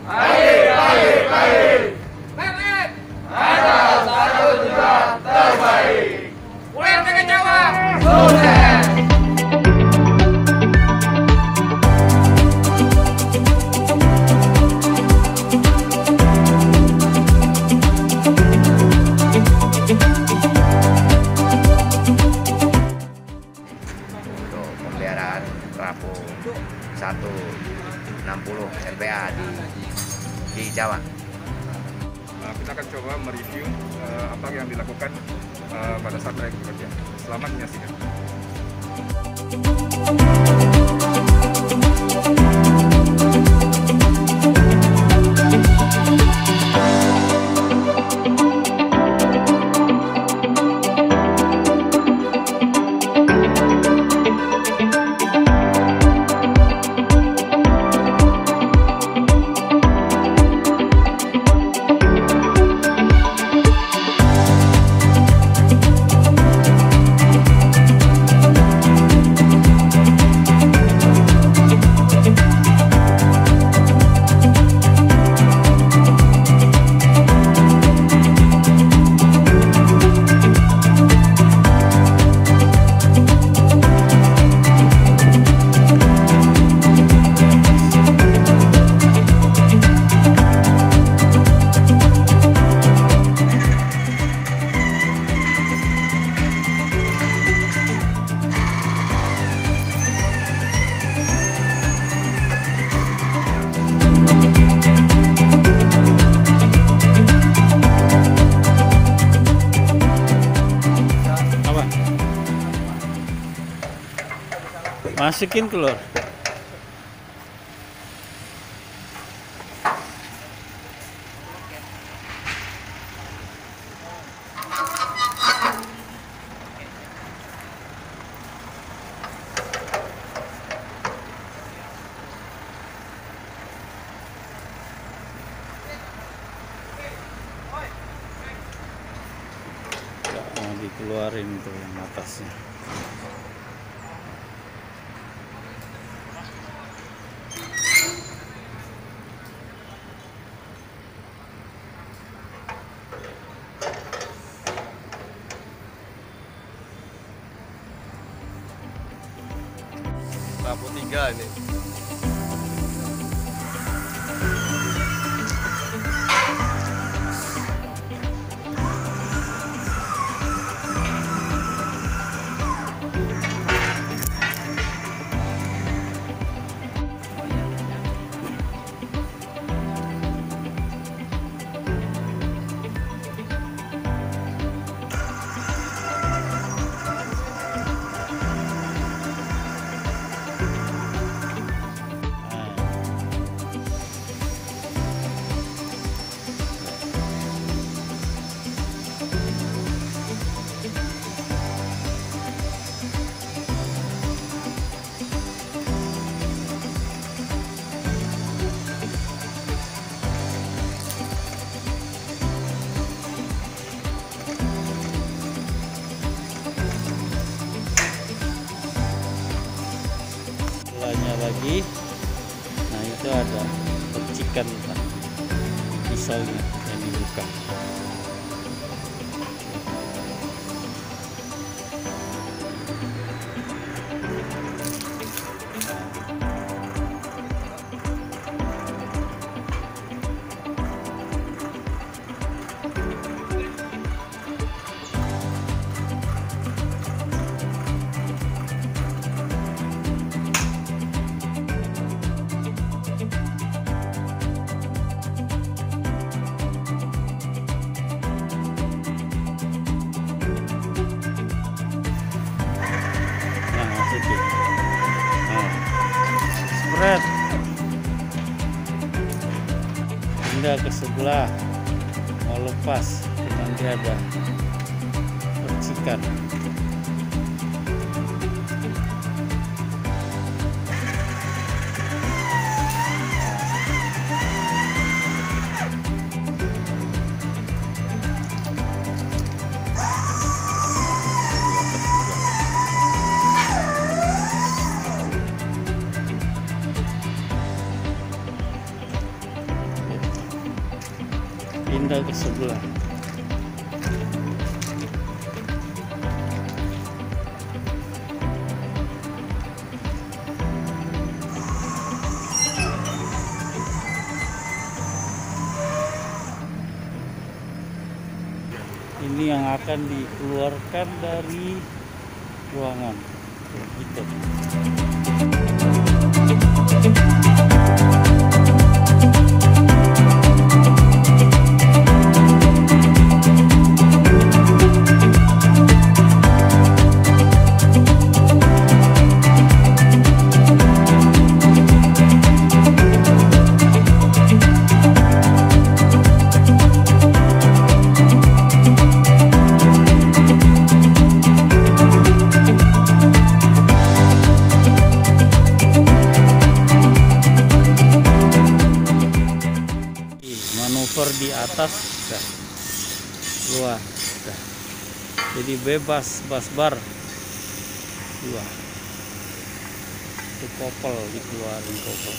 Baik, baik, baik. PPN ada 1 juta terbaik. UMP Jawa sukses. Pemeliharaan Rapo 160 LPA di Jawa. Kita akan coba mereview apa yang dilakukan pada saat mereka bekerja. Selamat menyaksikan. Masukin telur. Mau dikeluarin tuh yang atasnya. Rapo 3 ini. Lagi, nah itu ada percikan pisaunya yang dibuka. Spread pindah ke sebelah, mau lepas nanti ada percikan. pindah ke sebelah. Ini yang akan dikeluarkan dari ruangan gitu. Manuver di atas dah luar dah. Jadi bebas basbar dua. Itu kopel, dikeluarin kopel.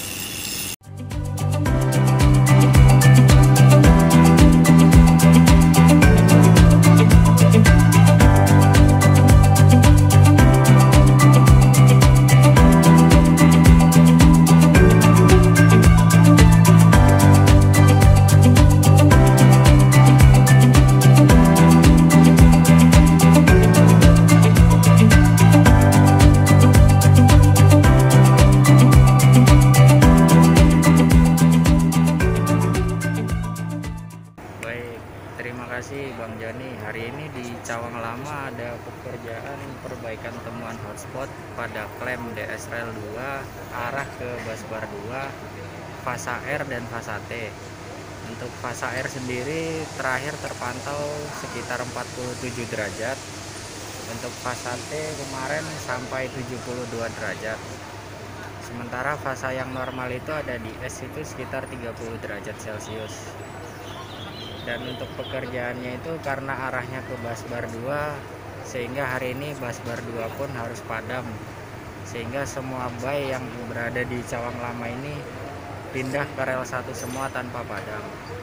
Terima kasih Bang Joni. Hari ini di Cawang Lama ada pekerjaan perbaikan temuan hotspot pada klem DS Rel 2 arah ke Basbar 2, fasa R dan fasa T. Untuk fasa R sendiri terakhir terpantau sekitar 47 derajat. Untuk fasa T kemarin sampai 72 derajat. Sementara fasa yang normal itu ada di S itu sekitar 30 derajat Celcius. Dan untuk pekerjaannya itu karena arahnya ke Basbar 2, sehingga hari ini Basbar 2 pun harus padam, sehingga semua bay yang berada di Cawang Lama ini pindah ke rel 1 semua tanpa padam.